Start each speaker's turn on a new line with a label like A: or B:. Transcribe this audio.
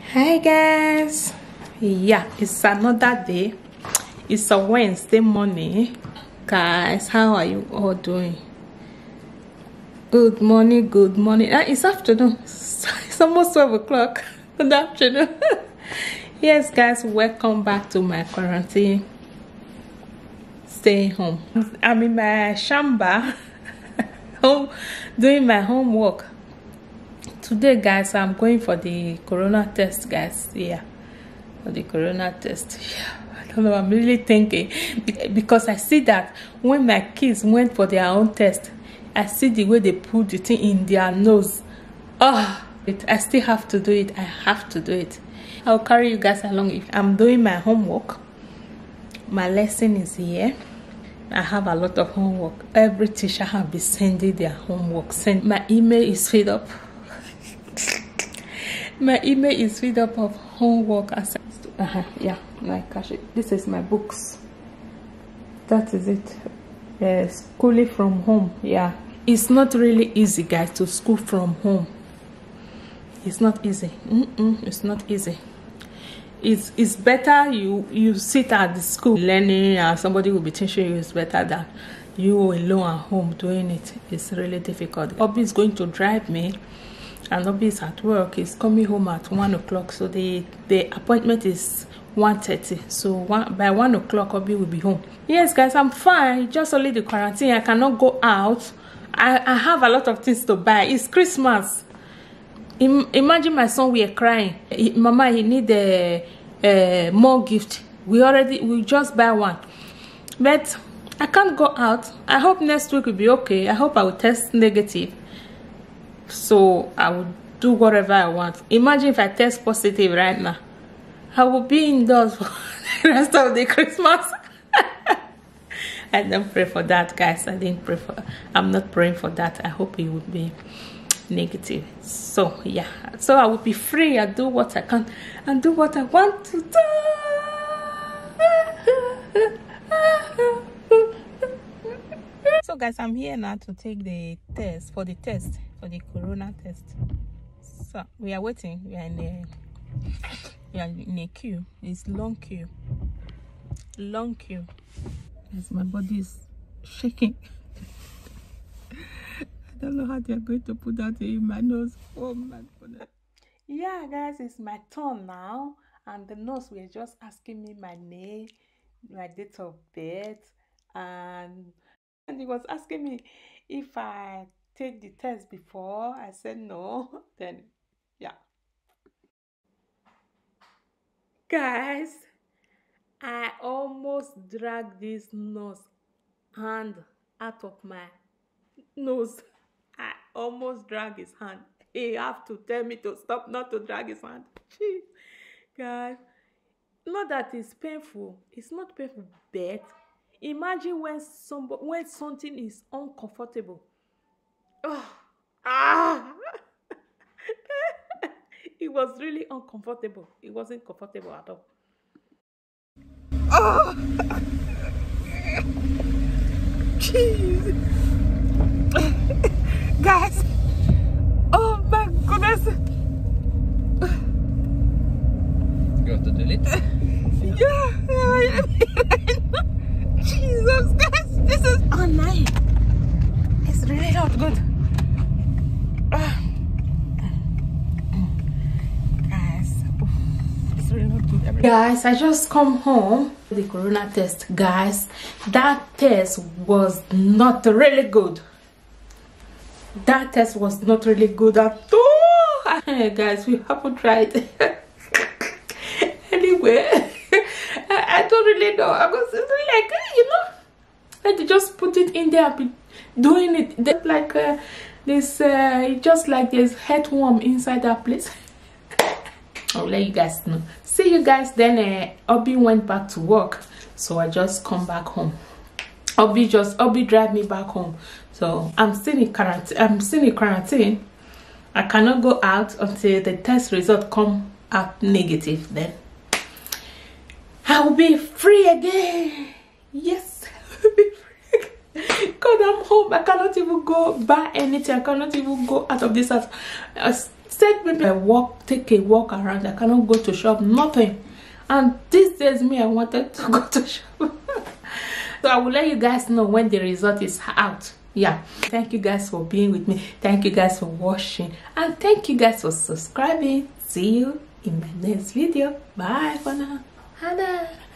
A: Hi guys, yeah, it's another day. It's a Wednesday morning. Guys, how are you all doing? Good morning, good morning. It's afternoon. It's almost 12 o'clock. Good afternoon. Yes guys, welcome back to my quarantine stay home. I'm in my shamba home doing my homework. Today guys, I'm going for the corona test, guys. Yeah, for the corona test. Yeah, I don't know, I'm really thinking, because I see that when my kids went for their own test, I see the way they put the thing in their nose. I still have to do it. I have to do it. I'll carry you guys along. If I'm doing my homework, my lesson is here. I have a lot of homework. Every teacher has been sending their homework. My email is filled up. My email is filled up of homework. Yeah, like this is my books. That is it. Schooling from home. Yeah, it's not really easy, guys, to school from home. It's not easy. It's not easy. It's better you sit at the school learning and somebody will be teaching you. It's better than you alone at home doing it. It's really difficult. Obi is going to drive me, and Obi is at work. He's coming home at 1 o'clock, so the appointment is 1:30. So by 1 o'clock Obi will be home. Yes guys, I'm fine. Just only the quarantine. I cannot go out. I have a lot of things to buy. It's Christmas. Imagine my son were crying. Mama, he need more gift. We just buy one, but I can't go out. I hope next week will be okay. I hope I will test negative, so I will do whatever I want. Imagine if I test positive right now, I will be indoors for the rest of the Christmas. I don't pray for that, guys. I'm not praying for that. I hope it would be negative. So yeah, so I will be free. I do what I can and do what I want to do. So guys, I'm here now to take the test for the corona test. So we are waiting. We are in a queue. It's long queue. As my body is shaking. I don't know how they're going to put that in my nose. Oh my goodness. Yeah guys, it's my turn now, and the nurse was just asking me my name, my date of birth, and he was asking me if I take the test before. I said no. Then yeah guys, I almost dragged this nurse hand out of my nose. I almost drag his hand. He have to tell me to stop, not to drag his hand. Jeez, guys, not that it's painful. It's not painful, but imagine when something is uncomfortable. It was really uncomfortable. It wasn't comfortable at all. Jeez. Guys, oh my goodness.
B: You have to delete it?
A: Yeah. Jesus, guys, this is online. It's really not good. Guys, it's really not good. Guys, I just come home. The corona test, guys. That test was not really good. That test was not really good at all. Hey guys, we haven't tried. Anyway, I don't really know. I was like, I just put it in there. I've been doing it. Just like just like there's headworm inside that place. I'll let you guys know. See you guys then. Obi went back to work, so I just come back home. Obi drive me back home. So I'm still in quarantine. I cannot go out until the test result come out negative. Then I will be free again. Yes, I will be free. God, I'm home. I cannot even go buy anything. I cannot even go out of this house. Instead, maybe I walk, take a walk around. I cannot go to shop, nothing. And these days, me, I wanted to go to shop. So I will let you guys know when the result is out. Yeah, thank you guys for being with me. Thank you guys for watching, and thank you guys for subscribing. See you in my next video. Bye for now. Hada.